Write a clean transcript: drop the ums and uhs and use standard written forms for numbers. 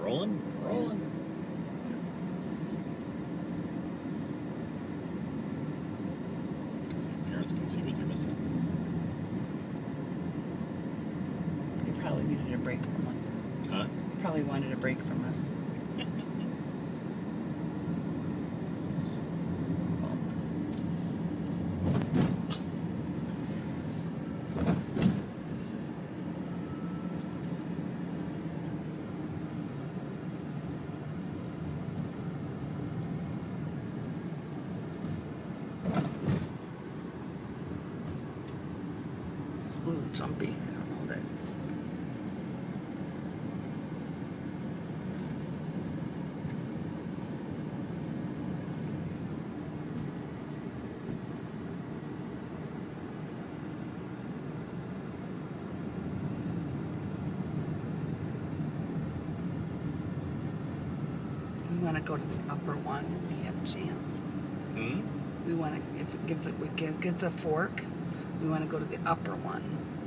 Rolling? Rolling. So your parents can see what they're missing. They probably needed a break from us. Huh? Probably wanted a break from us. It's a little jumpy. I don't know that. We want to go to the upper one when we have a chance. Hmm? We want to, if it gives it, we get the fork. We want to go to the upper one.